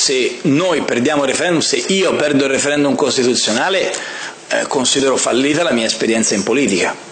se noi perdiamo il referendum, se io perdo il referendum costituzionale, considero fallita la mia esperienza in politica.